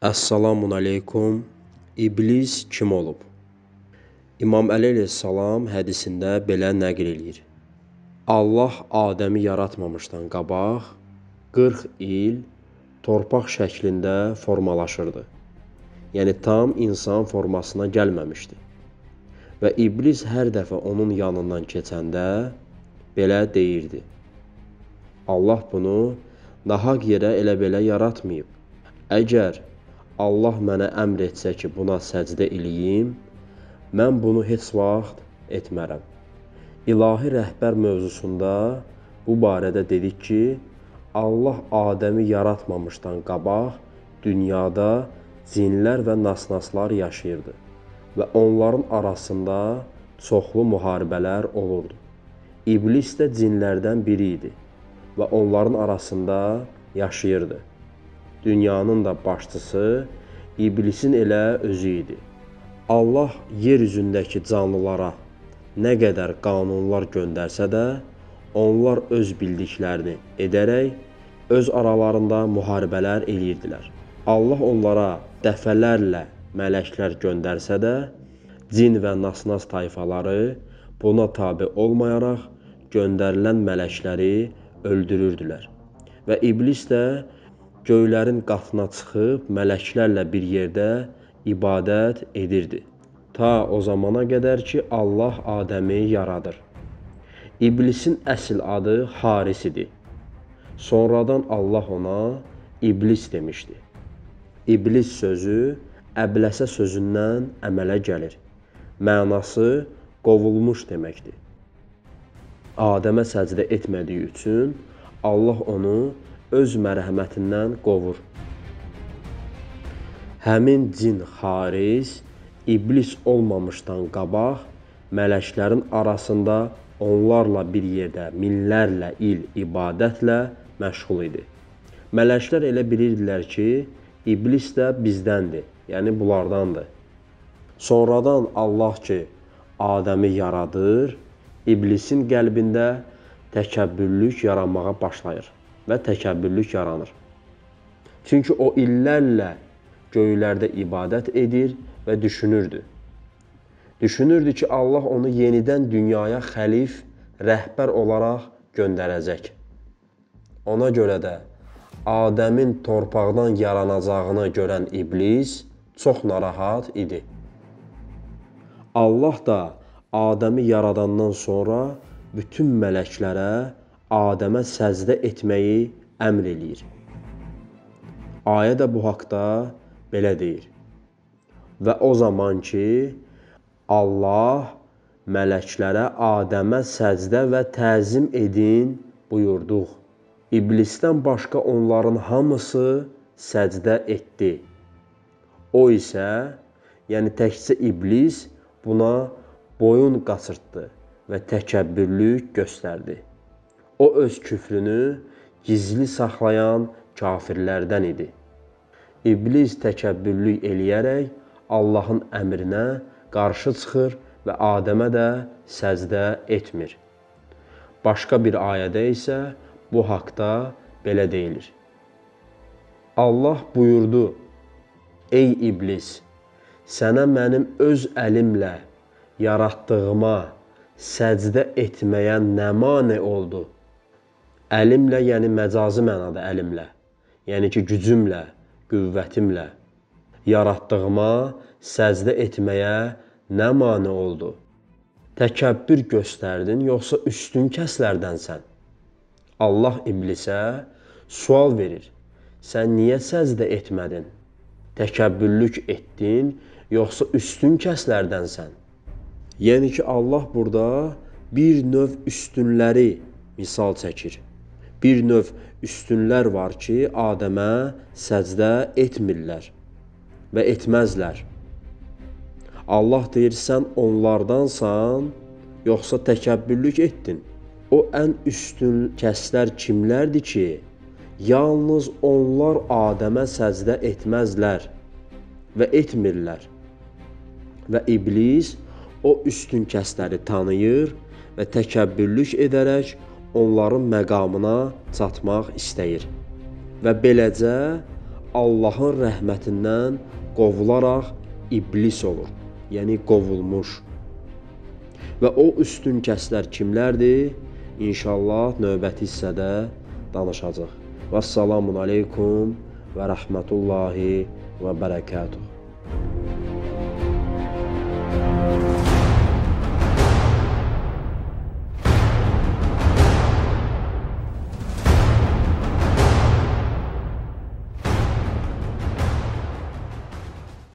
Əssalamun aleykum. İblis kim olub? İmam Əli əleyhissalam hədisində belə nəql edir. Allah Adəmi yaratmamışdan qabaq 40 il torpaq şəklində formalaşırdı. Yəni tam insan formasına gəlməmişdi. Və İblis hər dəfə onun yanından keçəndə belə deyirdi. Allah bunu nahaq yerə elə belə yaratmayıb. Əgər Allah mənə əmr etsə ki, buna səcdə eləyim, mən bunu heç vaxt etmərəm. İlahi rəhbər mövzusunda bu barədə dedik ki, Allah Adəmi yaratmamışdan qabaq dünyada cinlər və nasnaslar yaşayırdı və onların arasında çoxlu müharibələr olurdu. İblis də cinlərdən biri idi və onların arasında yaşayırdı. Dünyanın da başçısı İblisin elə özü idi. Allah yer üzündəki canlılara nə qədər qanunlar göndərsə də, onlar öz bildiklərini edərək öz aralarında müharibələr eləyirdilər. Allah onlara dəfələrlə mələklər göndərsə də, cin və nasnas tayfaları buna tabe olmayaraq göndərilən mələkləri öldürürdülər. Və İblis də göylərin qatına çıxıb mələklərlə bir yerdə ibadət edirdi. Ta o zamana qədər ki, Allah Adəmi yaradır. İblisin əsl adı Haris idi. Sonradan Allah ona İblis demişdi. İblis sözü əbləsə sözündən əmələ gəlir. Mənası qovulmuş deməkdir. Adəmə səcdə etmədiyi üçün Allah onu öz mərhəmətindən qovur. Həmin cin Haris, İblis olmamışdan qabaq mələklərin arasında onlarla bir yerdə minlərlə il ibadətlə məşğul idi. Mələklər elə bilirdilər ki, İblis də bizdəndir, yəni bunlardandır. Sonradan Allah ki, Adəmi yaradır, İblisin qəlbində təkəbbürlük yaranmağa başlayır və təkəbbürlük yaranır. Çünki o illərlə göylərdə ibadət edir və düşünürdü. Düşünürdü ki, Allah onu yenidən dünyaya xəlif, rəhbər olaraq göndərəcək. Ona görə də Adəmin torpaqdan yaranacağını görən İblis çox narahat idi. Allah da Adəmi yaradandan sonra bütün mələklərə Adəmə səcdə etməyi əmr eləyir. Ayə də bu haqda belə deyir. Və o zaman ki, Allah mələklərə Adəmə səcdə və təzim edin buyurduq. İblisdən başqa onların hamısı səcdə etdi. O isə, yəni təkcə İblis buna boyun qaçırtdı və təkəbbürlük göstərdi. O öz küfrünü gizli saxlayan kafirlərdən idi. İblis təkəbbürlük eləyərək Allahın əmrinə qarşı çıxır və Adəmə də səcdə etmir. Başqa bir ayədə isə bu haqda belə deyilir. Allah buyurdu, ey İblis, sənə mənim öz əlimlə yaratdığıma səcdə etməyə nə mane oldu? Əlimlə, yəni məcazi mənada əlimlə, yəni ki, gücümlə, qüvvətimlə yaratdığıma səcdə etməyə nə mane oldu? Təkəbbür göstərdin, yoxsa üstün kəslərdənsən? Allah İblisə sual verir, sən niyə səcdə etmədin? Təkəbbürlük etdin, yoxsa üstün kəslərdənsən? Yəni ki, Allah burada bir növ üstünləri misal çəkir. Bir növ üstünlər var ki, Adəmə səcdə etmirlər və etməzlər. Allah deyir, sən onlardansan, yoxsa təkəbbürlük etdin? O ən üstün kəslər kimlərdir ki, yalnız onlar Adəmə səcdə etməzlər və etmirlər. Və İblis o üstün kəsləri tanıyır və təkəbbürlük edərək onların məqamına çatmaq istəyir. Və beləcə Allahın rəhmətindən qovularaq iblis olur. Yəni qovulmuş. Və o üstün kəslər kimlərdir? İnşallah növbəti hissədə danışacaq. Vəssalamun aleykum və rəhmətullahi və bərəkatuhu.